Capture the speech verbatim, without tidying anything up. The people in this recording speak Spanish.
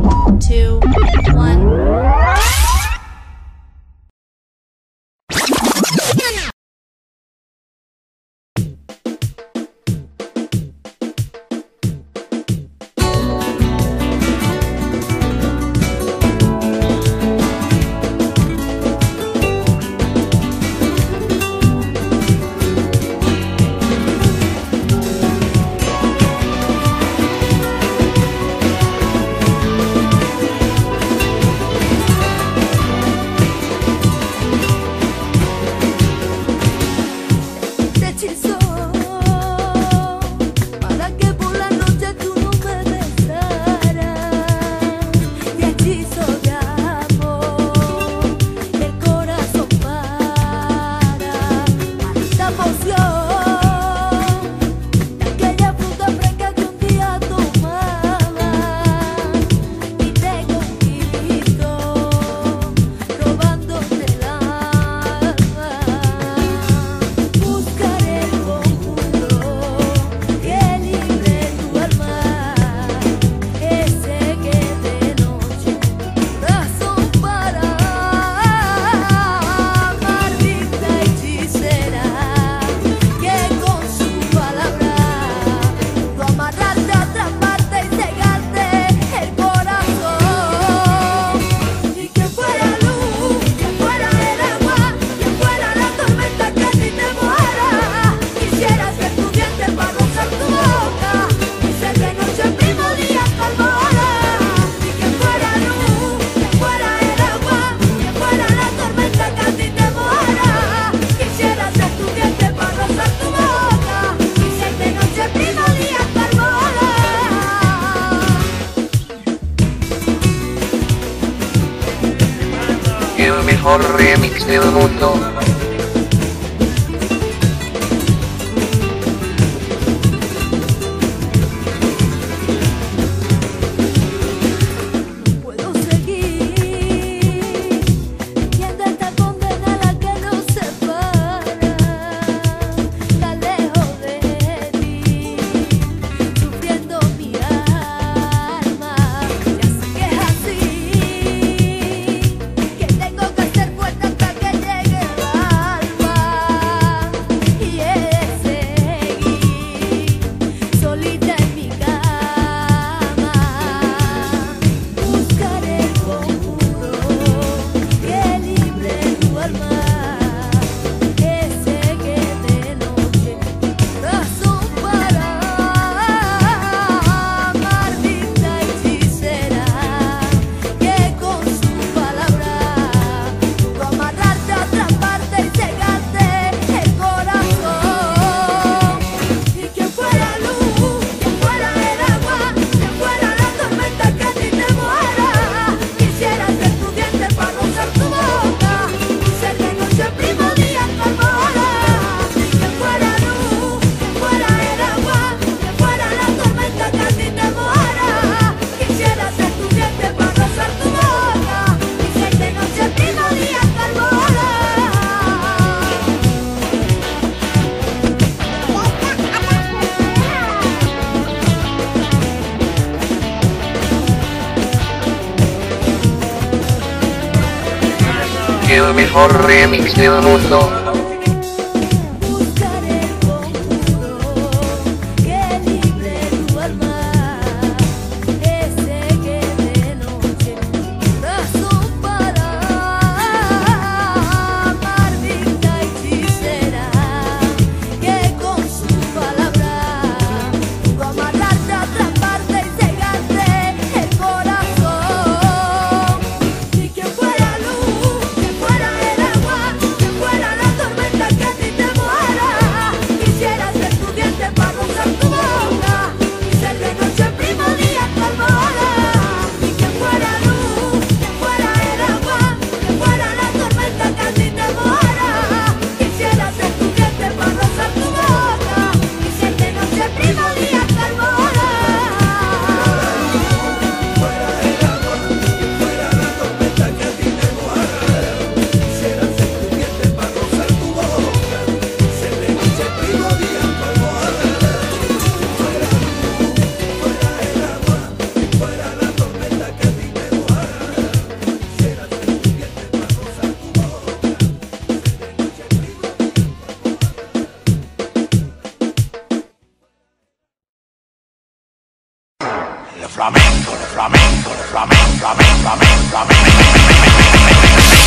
two, one. El mejor remix del mundo. Puedo seguir viendo esta condena la que nos separa, tan lejos de ti, sufriendo mi alma. Ya sé que es así, que tengo que hacer fuerte hasta que llegue el alba, y es seguir solita en mi cama. Buscar el conjuro que libre tu alma, ese que de noche razón para amar, dicta hechicera, que con su palabra pudo amarrarte, atraparte y cegarte el corazón. Y que fuera luz, que fuera el agua, que fuera la tormenta que a ti te muera. Quisiera ser tu diente para rozar tu boca y ser de noche primo, día calmora. Y que fuera luz, que fuera el agua, que fuera la tormenta que a ti te muera. Quisiera ser tu diente para rozar tu boca y ser de noche primo, día calmora. El mejor remix del mundo. Buscar el conjuro que libre tu alma, ese que de noche razón para amar, dicta hechicera, que con su palabra pudo amarrarte, atraparte y cegarte el corazón. Y que fuera luz, que fuera el agua, que fuera la flamenco, flamenco, flamenco, flamenco, flamenco, flamenco.